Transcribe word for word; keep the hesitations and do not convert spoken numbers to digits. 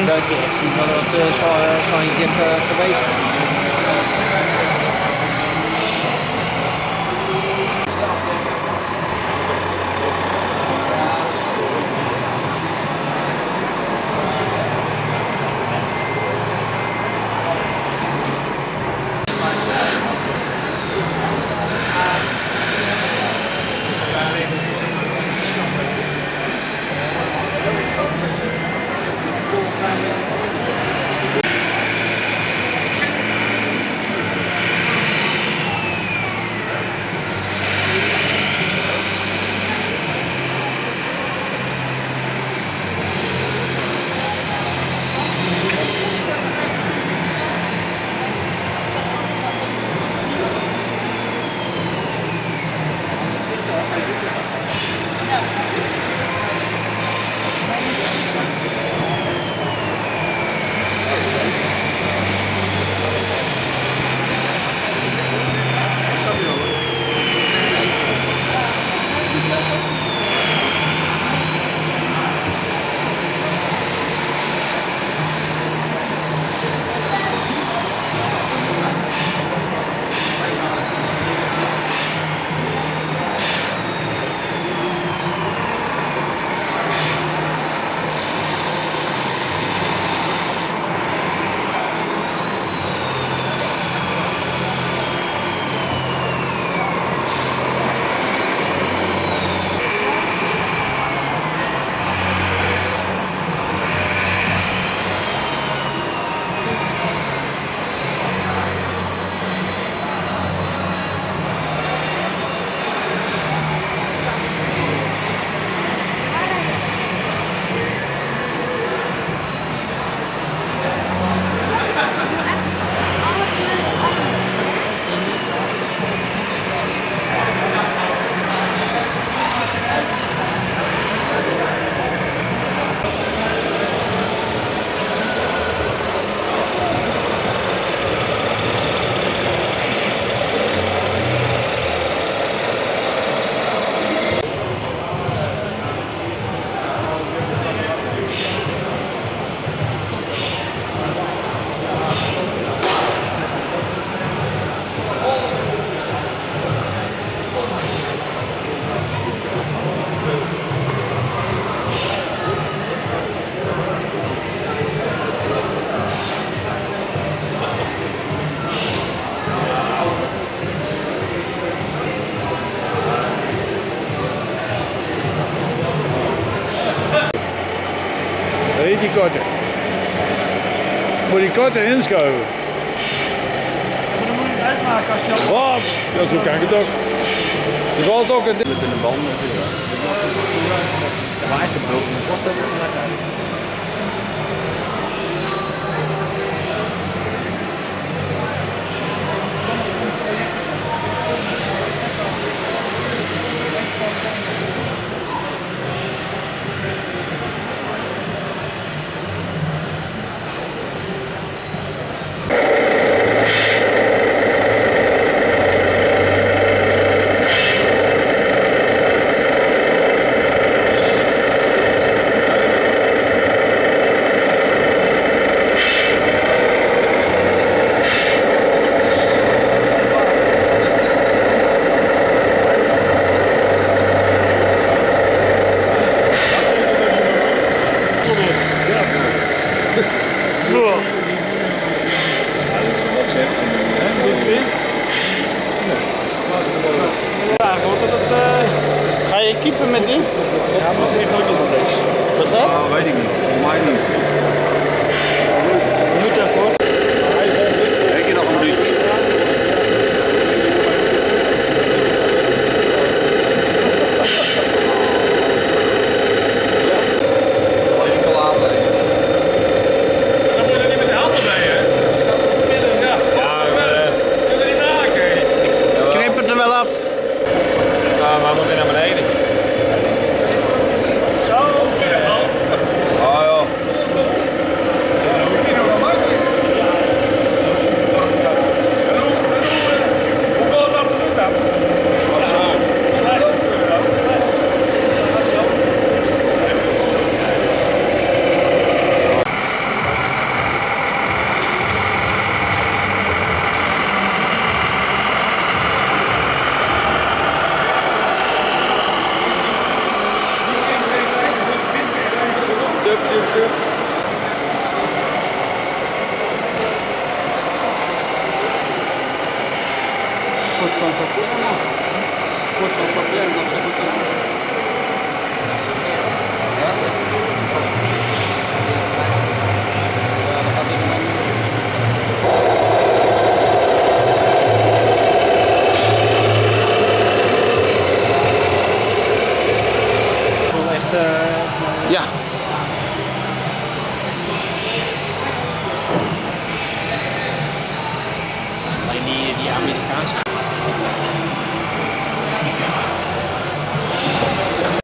Mm. Dat je echt zien dat het uh, zo, uh, zo een keer uh, geweest is. Die korte. Moet die korte inschuiven. Maar dan moet je het uitmaken als je al... Wat? Ja, zo kan ik het ook. Je valt ook een... Met een band natuurlijk. De waterbrug, de kost ook nog uit. Ga je keeper met die? Ja, maar ze heeft nooit op deze. Wat is dat? Ah, weet ik niet. Voor mij niet. Je moet daarvoor. Heb je nog een minuutje? Tuppertje. Kort van papier nog. Kort van papier, dat zeg ik dan. Ja? Ja, dat gaat er dan. Echt, uh, ja.